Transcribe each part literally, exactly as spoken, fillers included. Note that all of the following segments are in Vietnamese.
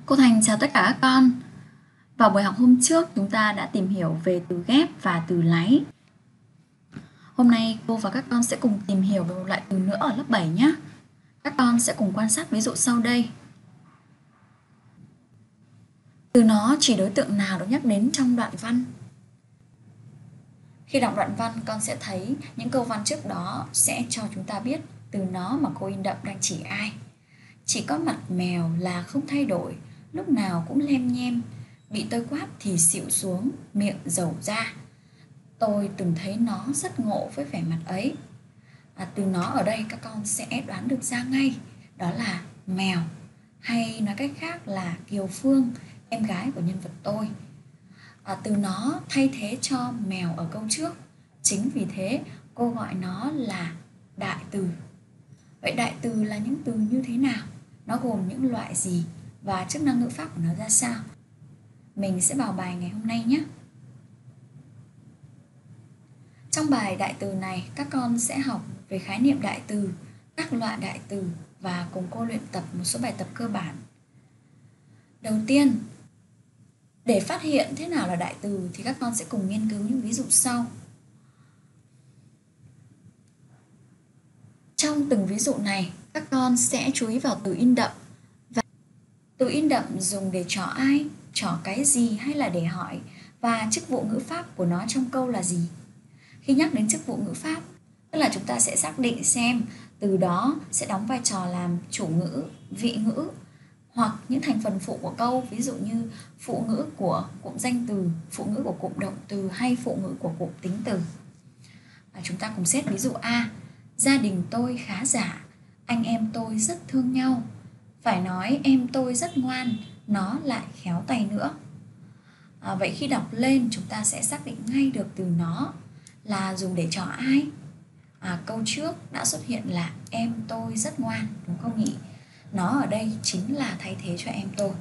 Cô Thành chào tất cả các con. Vào buổi học hôm trước chúng ta đã tìm hiểu về từ ghép và từ láy. Hôm nay cô và các con sẽ cùng tìm hiểu về một loại từ nữa ở lớp bảy nhé. Các con sẽ cùng quan sát ví dụ sau đây. Từ nó chỉ đối tượng nào được nhắc đến trong đoạn văn? Khi đọc đoạn văn, con sẽ thấy những câu văn trước đó sẽ cho chúng ta biết từ nó mà cô in đậm đang chỉ ai. Chỉ có mặt mèo là không thay đổi, lúc nào cũng lem nhem, bị tôi quát thì xịu xuống, miệng dầu ra. Tôi từng thấy nó rất ngộ với vẻ mặt ấy. À, từ nó ở đây các con sẽ đoán được ra ngay, đó là mèo, hay nói cách khác là Kiều Phương, em gái của nhân vật tôi. À, từ nó thay thế cho mèo ở câu trước, chính vì thế cô gọi nó là đại từ. Vậy đại từ là những từ như thế nào? Nó gồm những loại gì và chức năng ngữ pháp của nó ra sao? Mình sẽ vào bài ngày hôm nay nhé. Trong bài đại từ này, các con sẽ học về khái niệm đại từ, các loại đại từ và cùng cô luyện tập một số bài tập cơ bản. Đầu tiên, để phát hiện thế nào là đại từ thì các con sẽ cùng nghiên cứu những ví dụ sau. Trong từng ví dụ này, các con sẽ chú ý vào từ in đậm. Và từ in đậm dùng để trỏ ai, trỏ cái gì hay là để hỏi, và chức vụ ngữ pháp của nó trong câu là gì. Khi nhắc đến chức vụ ngữ pháp, tức là chúng ta sẽ xác định xem từ đó sẽ đóng vai trò làm chủ ngữ, vị ngữ, hoặc những thành phần phụ của câu, ví dụ như phụ ngữ của cụm danh từ, phụ ngữ của cụm động từ hay phụ ngữ của cụm tính từ. Và chúng ta cùng xét ví dụ A. Gia đình tôi khá giả, anh em tôi rất thương nhau. Phải nói em tôi rất ngoan, nó lại khéo tay nữa. À, vậy khi đọc lên chúng ta sẽ xác định ngay được từ nó là dùng để trỏ ai. À, câu trước đã xuất hiện là em tôi rất ngoan, đúng không nhỉ? Nó ở đây chính là thay thế cho em tôi.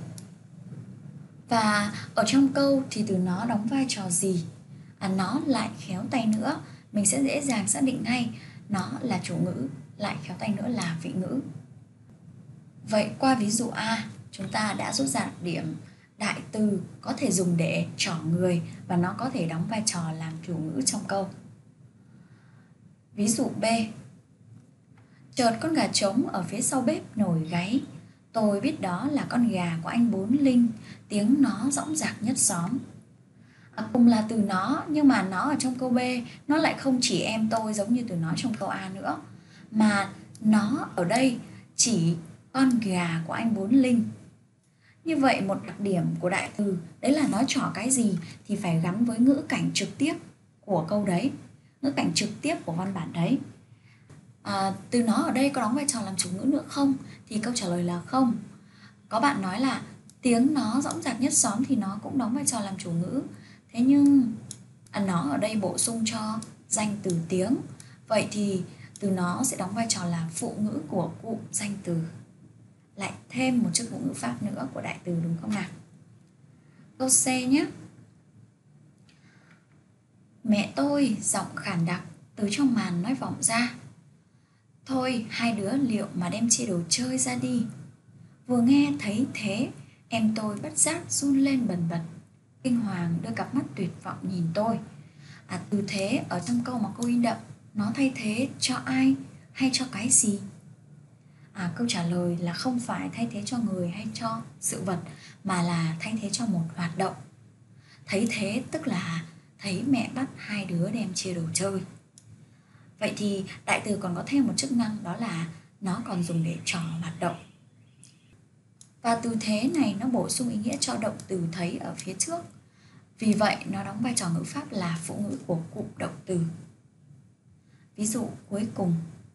Và ở trong câu thì từ nó đóng vai trò gì? À, nó lại khéo tay nữa. Mình sẽ dễ dàng xác định ngay nó là chủ ngữ, lại khéo tay nữa là vị ngữ. Vậy qua ví dụ A, chúng ta đã rút ra điểm đại từ có thể dùng để trỏ người và nó có thể đóng vai trò làm chủ ngữ trong câu. Ví dụ B. Chợt con gà trống ở phía sau bếp nổi gáy. Tôi biết đó là con gà của anh Bốn Linh, tiếng nó dõng dạc nhất xóm. À, cùng là từ nó, nhưng mà nó ở trong câu B, nó lại không chỉ em tôi giống như từ nó trong câu A nữa, mà nó ở đây chỉ con gà của anh Bốn Linh. Như vậy một đặc điểm của đại từ đấy là nó trỏ cái gì thì phải gắn với ngữ cảnh trực tiếp của câu đấy, ngữ cảnh trực tiếp của văn bản đấy. À, từ nó ở đây có đóng vai trò làm chủ ngữ nữa không? Thì câu trả lời là không. Có bạn nói là tiếng nó dõng dạc nhất xóm thì nó cũng đóng vai trò làm chủ ngữ. Thế nhưng à, nó ở đây bổ sung cho danh từ tiếng. Vậy thì từ nó sẽ đóng vai trò là phụ ngữ của cụm danh từ, lại thêm một chức vụ ngữ pháp nữa của đại từ, đúng không nào? Câu C nhé. Mẹ tôi giọng khàn đặc từ trong màn nói vọng ra. Thôi hai đứa liệu mà đem chia đồ chơi ra đi. Vừa nghe thấy thế, em tôi bất giác run lên bần bật. Kinh hoàng đưa cặp mắt tuyệt vọng nhìn tôi. À, từ thế ở trong câu mà cô in đậm, nó thay thế cho ai hay cho cái gì? À, câu trả lời là không phải thay thế cho người hay cho sự vật, mà là thay thế cho một hoạt động. Thấy thế tức là thấy mẹ bắt hai đứa đem chia đồ chơi. Vậy thì đại từ còn có thêm một chức năng, đó là nó còn dùng để trỏ hoạt động. Và từ thế này nó bổ sung ý nghĩa cho động từ thấy ở phía trước. Vì vậy nó đóng vai trò ngữ pháp là phụ ngữ của cụm động từ. Ví dụ cuối cùng.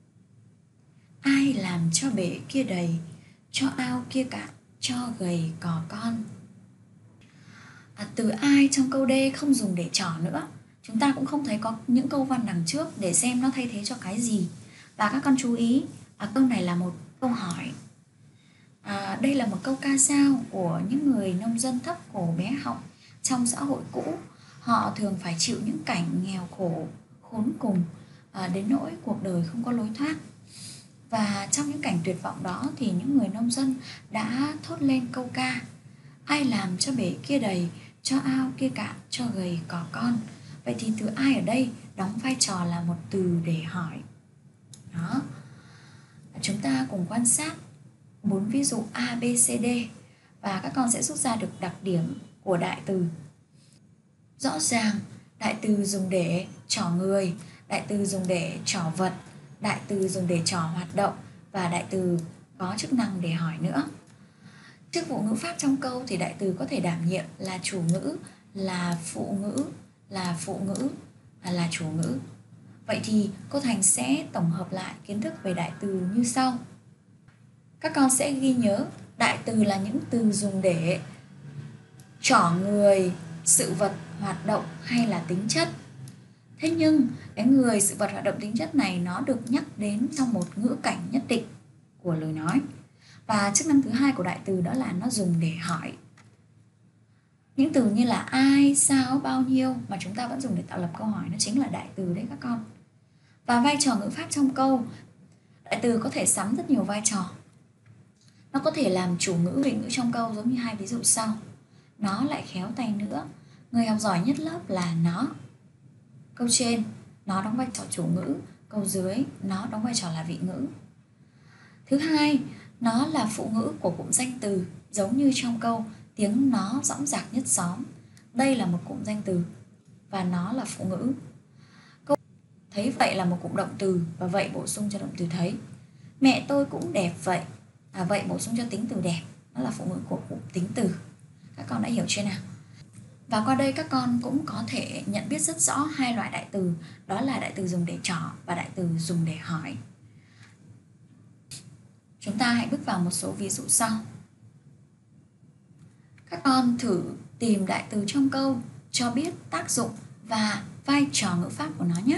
Ai làm cho bể kia đầy, cho ao kia cạn, cho gầy cò con. À, từ ai trong câu D không dùng để trỏ nữa. Chúng ta cũng không thấy có những câu văn đằng trước để xem nó thay thế cho cái gì. Và các con chú ý, à, câu này là một câu hỏi. À, đây là một câu ca dao của những người nông dân thấp cổ bé họng trong xã hội cũ. Họ thường phải chịu những cảnh nghèo khổ, khốn cùng, à, đến nỗi cuộc đời không có lối thoát. Và trong những cảnh tuyệt vọng đó thì những người nông dân đã thốt lên câu ca Ai làm cho bể kia đầy, cho ao kia cạn, cho gầy cò con. Vậy thì từ ai ở đây đóng vai trò là một từ để hỏi. Đó. Chúng ta cùng quan sát bốn ví dụ A, B, C, D và các con sẽ rút ra được đặc điểm của đại từ. Rõ ràng, đại từ dùng để trỏ người, đại từ dùng để trỏ vật, đại từ dùng để trỏ hoạt động và đại từ có chức năng để hỏi nữa. Chức vụ ngữ pháp trong câu thì đại từ có thể đảm nhiệm là chủ ngữ, là phụ ngữ, là phụ ngữ, là chủ ngữ. Vậy thì cô Thành sẽ tổng hợp lại kiến thức về đại từ như sau. Các con sẽ ghi nhớ đại từ là những từ dùng để trỏ người, sự vật, hoạt động hay là tính chất. Thế nhưng cái người, sự vật, hoạt động, tính chất này nó được nhắc đến trong một ngữ cảnh nhất định của lời nói. Và chức năng thứ hai của đại từ đó là nó dùng để hỏi. Những từ như là ai, sao, bao nhiêu mà chúng ta vẫn dùng để tạo lập câu hỏi nó chính là đại từ đấy các con. Và vai trò ngữ pháp trong câu, đại từ có thể sắm rất nhiều vai trò. Nó có thể làm chủ ngữ, vị ngữ trong câu giống như hai ví dụ sau. Nó lại khéo tay nữa. Người học giỏi nhất lớp là nó. Câu trên, nó đóng vai trò chủ ngữ. Câu dưới, nó đóng vai trò là vị ngữ. Thứ hai, nó là phụ ngữ của cụm danh từ, giống như trong câu tiếng nó dõng dạc nhất xóm. Đây là một cụm danh từ và nó là phụ ngữ. Câu thấy vậy là một cụm động từ và vậy bổ sung cho động từ thấy. Mẹ tôi cũng đẹp vậy. À, vậy bổ sung cho tính từ đẹp, nó là phụ ngữ của cụm tính từ. Các con đã hiểu chưa nào? Và qua đây các con cũng có thể nhận biết rất rõ hai loại đại từ, đó là đại từ dùng để trỏ và đại từ dùng để hỏi. Chúng ta hãy bước vào một số ví dụ sau. Các con thử tìm đại từ trong câu, cho biết tác dụng và vai trò ngữ pháp của nó nhé.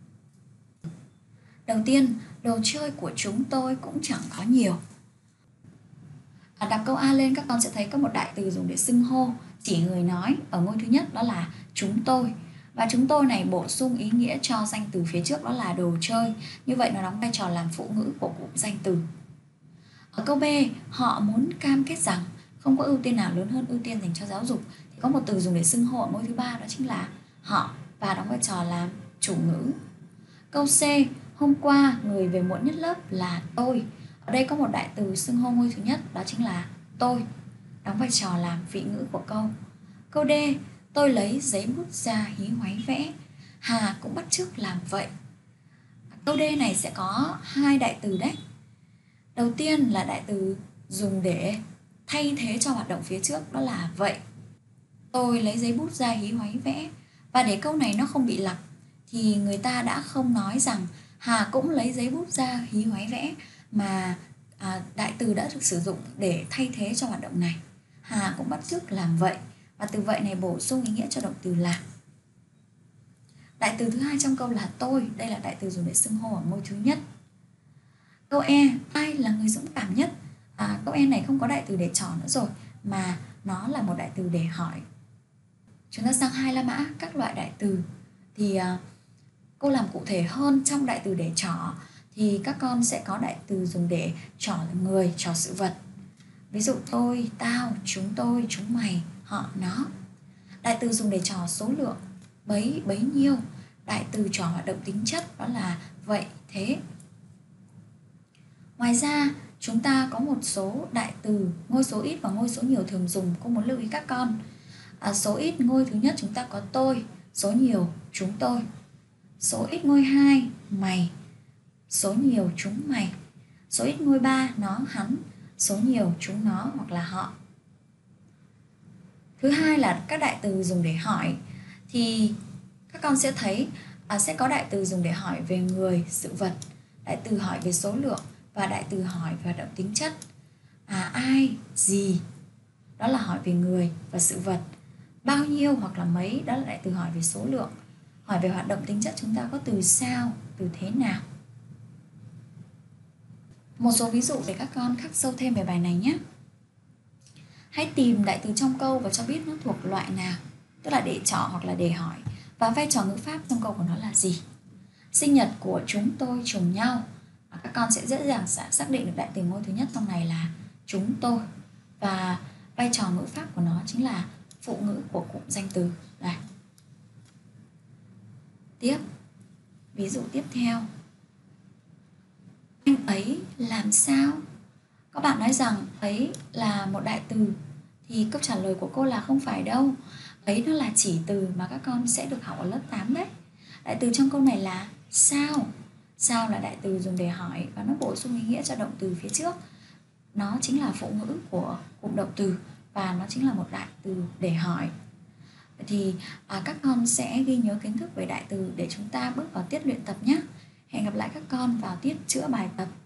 Đầu tiên, đồ chơi của chúng tôi cũng chẳng có nhiều. À, đọc câu A lên các con sẽ thấy có một đại từ dùng để xưng hô, chỉ người nói ở ngôi thứ nhất đó là chúng tôi. Và chúng tôi này bổ sung ý nghĩa cho danh từ phía trước đó là đồ chơi. Như vậy nó đóng vai trò làm phụ ngữ của cụm danh từ. Ở câu B, họ muốn cam kết rằng không có ưu tiên nào lớn hơn ưu tiên dành cho giáo dục. Thì có một từ dùng để xưng hô ở ngôi thứ ba đó chính là họ và đóng vai trò làm chủ ngữ. Câu C, hôm qua người về muộn nhất lớp là tôi. Ở đây có một đại từ xưng hô ngôi thứ nhất đó chính là tôi, đóng vai trò làm vị ngữ của câu. Câu D, tôi lấy giấy bút ra hí hoáy vẽ. Hà cũng bắt chước làm vậy. Câu D này sẽ có hai đại từ đấy. Đầu tiên là đại từ dùng để thay thế cho hoạt động phía trước đó là vậy. Tôi lấy giấy bút ra hí hoáy vẽ. Và để câu này nó không bị lặp thì người ta đã không nói rằng Hà cũng lấy giấy bút ra hí hoáy vẽ, mà à, đại từ đã được sử dụng để thay thế cho hoạt động này. Hà cũng bắt chước làm vậy. Và từ vậy này bổ sung ý nghĩa cho động từ làm. Đại từ thứ hai trong câu là tôi. Đây là đại từ dùng để xưng hô ở ngôi thứ nhất. Câu E, ai là người dũng cảm nhất? À, câu E này không có đại từ để trỏ nữa rồi, mà nó là một đại từ để hỏi. Chúng ta sang hai la mã các loại đại từ. Thì à, cô làm cụ thể hơn trong đại từ để trỏ thì các con sẽ có đại từ dùng để trỏ người, trỏ sự vật. Ví dụ tôi, tao, chúng tôi, chúng mày, họ, nó. Đại từ dùng để trỏ số lượng, bấy, bấy nhiêu. Đại từ trỏ hoạt động tính chất đó là vậy, thế. Ngoài ra, chúng ta có một số đại từ ngôi số ít và ngôi số nhiều thường dùng. Cô muốn lưu ý các con. À, số ít ngôi thứ nhất chúng ta có tôi, số nhiều chúng tôi. Số ít ngôi hai mày, số nhiều chúng mày. Số ít ngôi ba nó, hắn, số nhiều chúng nó hoặc là họ. Thứ hai là các đại từ dùng để hỏi. Thì các con sẽ thấy à, sẽ có đại từ dùng để hỏi về người, sự vật, đại từ hỏi về số lượng và đại từ hỏi về hoạt động tính chất. À, ai, gì, đó là hỏi về người và sự vật. Bao nhiêu hoặc là mấy, đó là đại từ hỏi về số lượng. Hỏi về hoạt động tính chất chúng ta có từ sao, từ thế nào. Một số ví dụ để các con khắc sâu thêm về bài này nhé. Hãy tìm đại từ trong câu và cho biết nó thuộc loại nào, tức là để trỏ hoặc là để hỏi, và vai trò ngữ pháp trong câu của nó là gì. Sinh nhật của chúng tôi trùng nhau. Các con sẽ dễ dàng xác định được đại từ ngôi thứ nhất trong này là chúng tôi. Và vai trò ngữ pháp của nó chính là phụ ngữ của cụm danh từ. Đây. Tiếp, ví dụ tiếp theo. Anh ấy làm sao? Các bạn nói rằng ấy là một đại từ thì câu trả lời của cô là không phải đâu. Ấy nó là chỉ từ mà các con sẽ được học ở lớp tám đấy. Đại từ trong câu này là sao. Sao là đại từ dùng để hỏi và nó bổ sung ý nghĩa cho động từ phía trước. Nó chính là phụ ngữ của cụm động từ và nó chính là một đại từ để hỏi. Thì à, các con sẽ ghi nhớ kiến thức về đại từ để chúng ta bước vào tiết luyện tập nhé. Hẹn gặp lại các con vào tiết chữa bài tập.